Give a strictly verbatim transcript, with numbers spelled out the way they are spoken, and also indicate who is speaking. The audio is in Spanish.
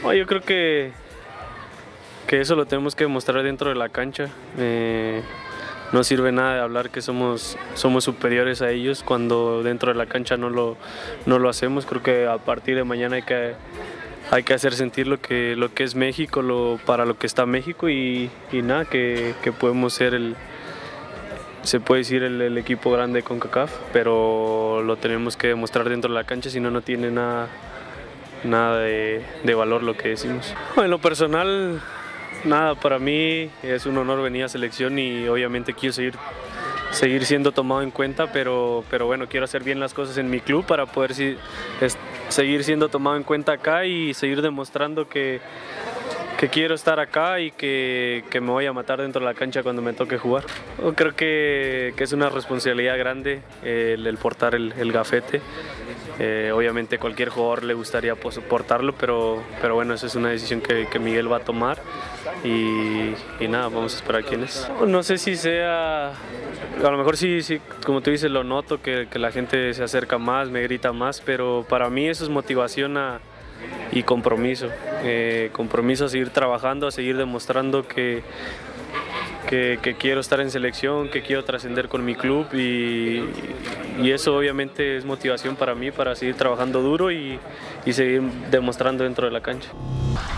Speaker 1: No, yo creo que, que eso lo tenemos que demostrar dentro de la cancha. Eh, no sirve nada de hablar que somos, somos superiores a ellos cuando dentro de la cancha no lo, no lo hacemos. Creo que a partir de mañana hay que, hay que hacer sentir lo que, lo que es México, lo, para lo que está México y, y nada, que, que podemos ser el, se puede decir el, el equipo grande con CONCACAF, pero lo tenemos que demostrar dentro de la cancha, si no, no tiene nada, nada de, de valor lo que decimos. En lo personal, nada, para mí es un honor venir a selección y obviamente quiero seguir, seguir siendo tomado en cuenta, pero, pero bueno, quiero hacer bien las cosas en mi club para poder si, es, seguir siendo tomado en cuenta acá y seguir demostrando que, que quiero estar acá y que, que me voy a matar dentro de la cancha cuando me toque jugar. Yo creo que, que es una responsabilidad grande eh, el, el portar el, el gafete. Eh, obviamente cualquier jugador le gustaría pues, portarlo, pero, pero bueno, esa es una decisión que, que Miguel va a tomar y, y nada, vamos a esperar quién es. No sé si sea, a lo mejor sí, sí como tú dices, lo noto, que, que la gente se acerca más, me grita más, pero para mí eso es motivación a, y compromiso, eh, compromiso a seguir trabajando, a seguir demostrando que Que, que quiero estar en selección, que quiero trascender con mi club y, y eso obviamente es motivación para mí para seguir trabajando duro y, y seguir demostrando dentro de la cancha.